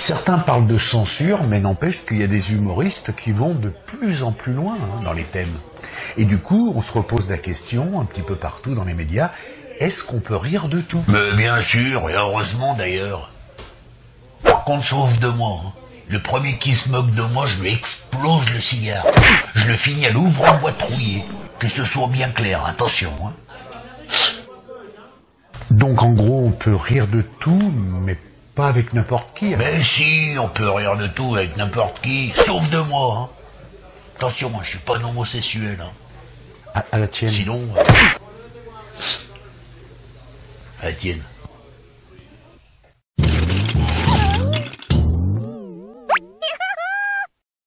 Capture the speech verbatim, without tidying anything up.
Certains parlent de censure, mais n'empêche qu'il y a des humoristes qui vont de plus en plus loin hein, dans les thèmes. Et du coup, on se repose la question, un petit peu partout dans les médias, est-ce qu'on peut rire de tout? Mais bien sûr, et heureusement d'ailleurs. Par contre, sauf de moi. Hein. Le premier qui se moque de moi, je lui explose le cigare. Je le finis à l'ouvre-boîte rouillé. Que ce soit bien clair, attention. Hein. Donc en gros, on peut rire de tout, mais pas avec n'importe qui. Hein. Mais si, on peut rire de tout avec n'importe qui, sauf de moi. Hein. Attention, moi, je suis pas un homosexuel. Hein. À, à la tienne. Sinon, euh... à la tienne.